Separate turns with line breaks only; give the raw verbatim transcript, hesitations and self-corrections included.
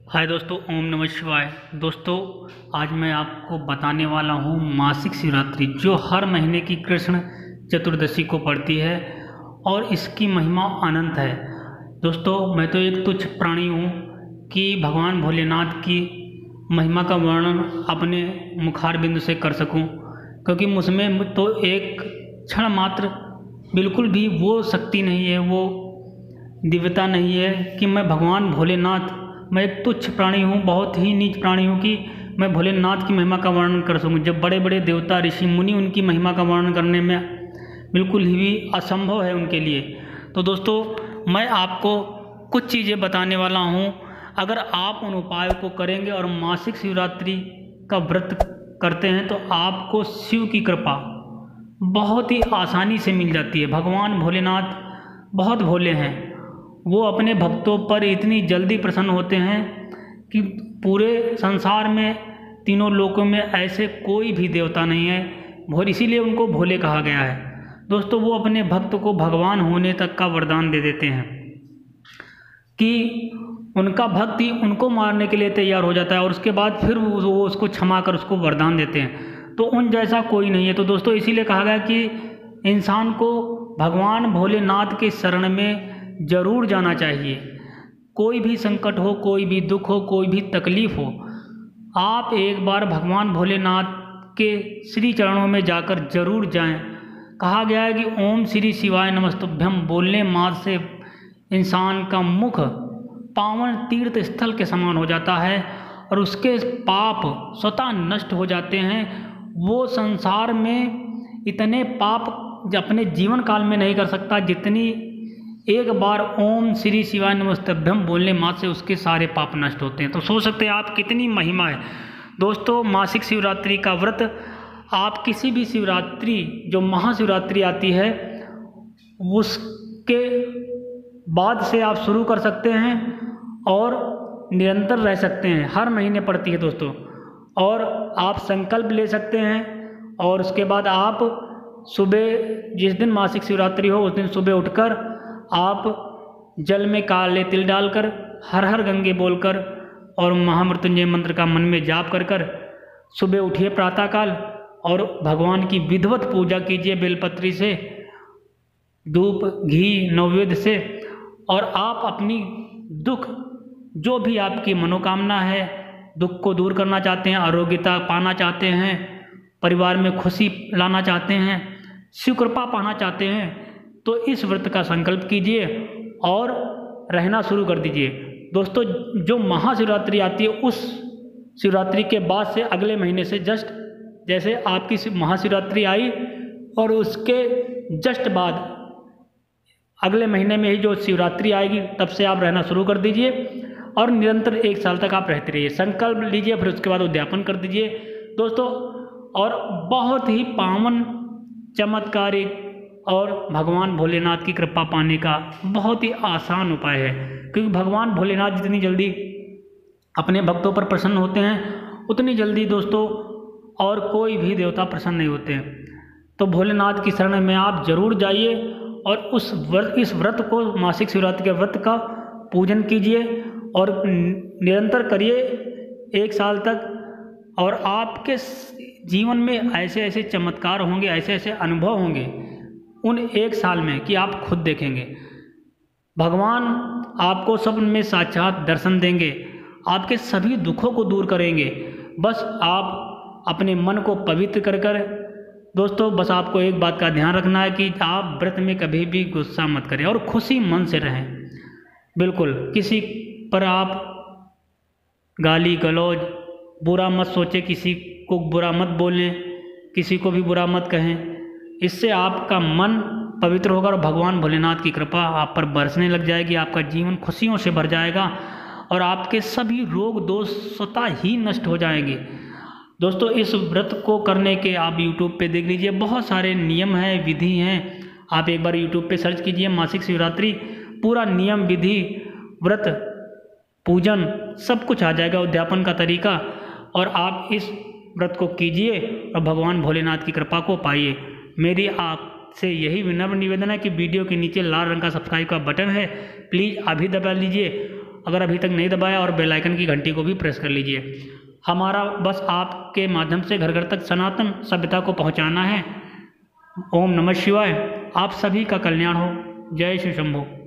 हाय दोस्तों, ओम नमः शिवाय। दोस्तों, आज मैं आपको बताने वाला हूँ मासिक शिवरात्रि जो हर महीने की कृष्ण चतुर्दशी को पड़ती है और इसकी महिमा अनंत है। दोस्तों, मैं तो एक तुच्छ प्राणी हूँ कि भगवान भोलेनाथ की महिमा का वर्णन अपने मुखार बिंदु से कर सकूँ, क्योंकि मुझमें तो एक क्षण मात्र बिल्कुल भी वो शक्ति नहीं है, वो दिव्यता नहीं है कि मैं भगवान भोलेनाथ, मैं एक तुच्छ प्राणी हूँ, बहुत ही नीच प्राणी हूँ कि मैं भोलेनाथ की महिमा का वर्णन कर सकूँ। जब बड़े बड़े देवता ऋषि मुनि उनकी महिमा का वर्णन करने में बिल्कुल ही असंभव है उनके लिए। तो दोस्तों, मैं आपको कुछ चीज़ें बताने वाला हूँ। अगर आप उन उपायों को करेंगे और मासिक शिवरात्रि का व्रत करते हैं तो आपको शिव की कृपा बहुत ही आसानी से मिल जाती है। भगवान भोलेनाथ बहुत भोले हैं, वो अपने भक्तों पर इतनी जल्दी प्रसन्न होते हैं कि पूरे संसार में तीनों लोकों में ऐसे कोई भी देवता नहीं है, और इसीलिए उनको भोले कहा गया है। दोस्तों, वो अपने भक्त को भगवान होने तक का वरदान दे देते हैं कि उनका भक्त ही उनको मारने के लिए तैयार हो जाता है और उसके बाद फिर वो उसको क्षमा कर उसको वरदान देते हैं। तो उन जैसा कोई नहीं है। तो दोस्तों, इसीलिए कहा गया कि इंसान को भगवान भोलेनाथ के शरण में जरूर जाना चाहिए। कोई भी संकट हो, कोई भी दुख हो, कोई भी तकलीफ हो, आप एक बार भगवान भोलेनाथ के श्री चरणों में जाकर जरूर जाएं। कहा गया है कि ओम श्री शिवाय नमस्तुभ्यम बोलने मात्र से इंसान का मुख पावन तीर्थ स्थल के समान हो जाता है और उसके पाप स्वतः नष्ट हो जाते हैं। वो संसार में इतने पाप अपने जीवन काल में नहीं कर सकता जितनी एक बार ओम श्री शिवाय नमस्तुभ्यम बोलने मात्र से उसके सारे पाप नष्ट होते हैं। तो सोच सकते हैं आप कितनी महिमा है। दोस्तों, मासिक शिवरात्रि का व्रत आप किसी भी शिवरात्रि जो महाशिवरात्रि आती है उसके बाद से आप शुरू कर सकते हैं और निरंतर रह सकते हैं। हर महीने पड़ती है दोस्तों, और आप संकल्प ले सकते हैं और उसके बाद आप सुबह जिस दिन मासिक शिवरात्रि हो उस दिन सुबह उठकर आप जल में काले तिल डालकर हर हर गंगे बोलकर और महामृत्युंजय मंत्र का मन में जाप कर कर सुबह उठिए प्रातःकाल और भगवान की विधिवत पूजा कीजिए बेलपत्री से, धूप घी नैवेद्य से, और आप अपनी दुख जो भी आपकी मनोकामना है, दुख को दूर करना चाहते हैं, आरोग्यता पाना चाहते हैं, परिवार में खुशी लाना चाहते हैं, शिव कृपा पाना चाहते हैं, तो इस व्रत का संकल्प कीजिए और रहना शुरू कर दीजिए। दोस्तों, जो महाशिवरात्रि आती है उस शिवरात्रि के बाद से अगले महीने से जस्ट जैसे आपकी महाशिवरात्रि आई और उसके जस्ट बाद अगले महीने में ही जो शिवरात्रि आएगी तब से आप रहना शुरू कर दीजिए और निरंतर एक साल तक आप रहते रहिए। संकल्प लीजिए, फिर उसके बाद उद्यापन कर दीजिए दोस्तों। और बहुत ही पावन चमत्कारिक और भगवान भोलेनाथ की कृपा पाने का बहुत ही आसान उपाय है, क्योंकि भगवान भोलेनाथ जितनी जल्दी अपने भक्तों पर प्रसन्न होते हैं उतनी जल्दी दोस्तों और कोई भी देवता प्रसन्न नहीं होते हैं। तो भोलेनाथ की शरण में आप जरूर जाइए और उस व्रत इस व्रत को मासिक शिवरात्रि के व्रत का पूजन कीजिए और निरंतर करिए एक साल तक, और आपके जीवन में ऐसे ऐसे चमत्कार होंगे, ऐसे ऐसे अनुभव होंगे उन एक साल में कि आप खुद देखेंगे। भगवान आपको स्वप्न में साक्षात दर्शन देंगे, आपके सभी दुखों को दूर करेंगे। बस आप अपने मन को पवित्र कर कर दोस्तों, बस आपको एक बात का ध्यान रखना है कि आप व्रत में कभी भी गुस्सा मत करें और खुशी मन से रहें। बिल्कुल किसी पर आप गाली गलौज बुरा मत सोचें, किसी को बुरा मत बोलें, किसी को भी बुरा मत कहें। इससे आपका मन पवित्र होगा और भगवान भोलेनाथ की कृपा आप पर बरसने लग जाएगी। आपका जीवन खुशियों से भर जाएगा और आपके सभी रोग दोष स्वतः ही नष्ट हो जाएंगे। दोस्तों, इस व्रत को करने के आप यूट्यूब पे देख लीजिए, बहुत सारे नियम हैं, विधि हैं। आप एक बार यूट्यूब पे सर्च कीजिए मासिक शिवरात्रि, पूरा नियम विधि व्रत पूजन सब कुछ आ जाएगा, उद्यापन का तरीका, और आप इस व्रत को कीजिए और भगवान भोलेनाथ की कृपा को पाइए। मेरी आपसे यही विनम्र निवेदन है कि वीडियो के नीचे लाल रंग का सब्सक्राइब का बटन है, प्लीज़ अभी दबा लीजिए अगर अभी तक नहीं दबाया, और बेल आइकन की घंटी को भी प्रेस कर लीजिए। हमारा बस आपके माध्यम से घर घर तक सनातन सभ्यता को पहुंचाना है। ओम नमः शिवाय। आप सभी का कल्याण हो। जय श्री शंभू।